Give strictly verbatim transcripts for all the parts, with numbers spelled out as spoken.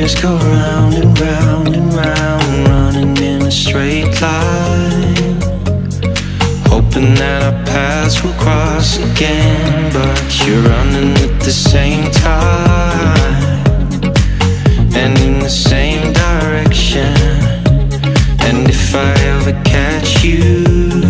things go round and round and round, running in a straight line, hoping that our paths will cross again. But you're running at the same time and in the same direction. And if I ever catch you,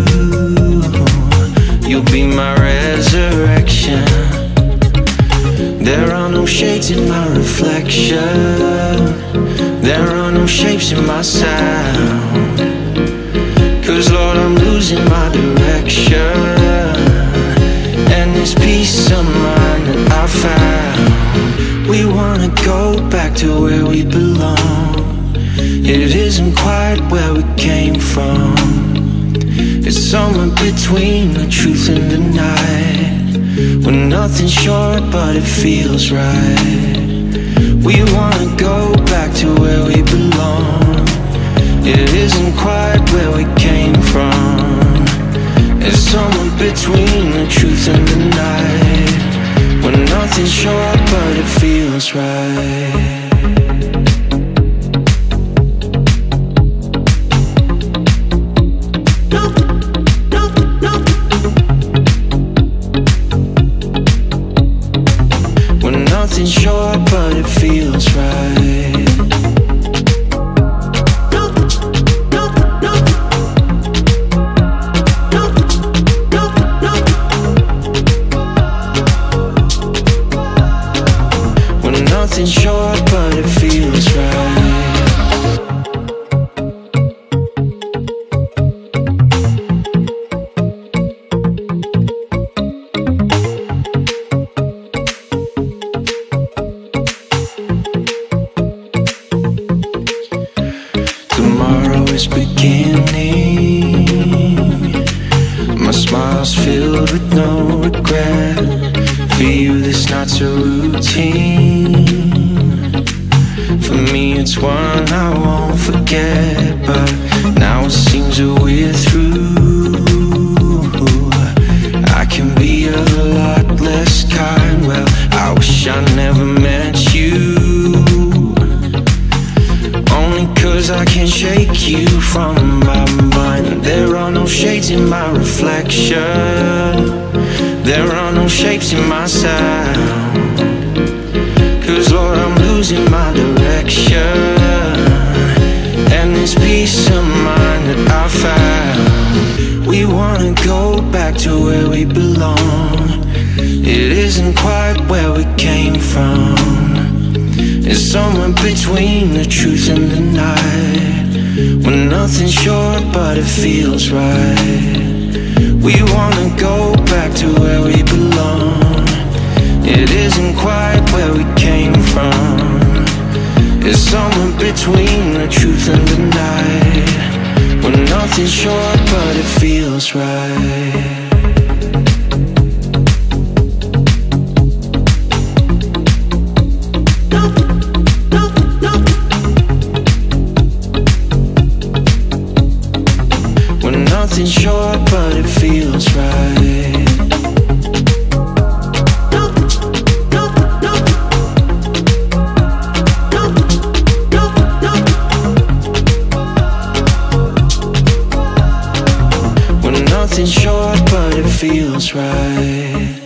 you'll be my resurrection. There are no shades in my reflection, there are no shapes in my sound. Cause Lord, I'm losing my direction, and this peace of mind that I found. We wanna go back to where we belong. It isn't quite where we came from, it's somewhere between the truth and the night, when nothing's sure but it feels right. We wanna go back to where we belong. It isn't quite where we came from, it's somewhere between the truth and the night, when nothing's sure but it feels right. Nothing sure, but it feels right. When nothing's sure, but it feels right. Tomorrow is beginning, my smile's filled with no regret. For you this night's a routine, for me it's one I won't forget. But now it seems that we're through, I can be a lot less kind. Well, I wish I never met you, cause I can't shake you from my mind. There are no shades in my reflection, there are no shapes in my sound. Cause Lord, I'm losing my direction, and this peace of mind that I found. We wanna go back to where we belong. It isn't quite where we came from, it's somewhere between the truth and the night, when nothing's sure but it feels right. We wanna go back to where we belong. It isn't quite where we came from, it's somewhere between the truth and the night, when nothing's sure but it feels right. Nothing's sure, but it feels right. When nothing's sure, but it feels right.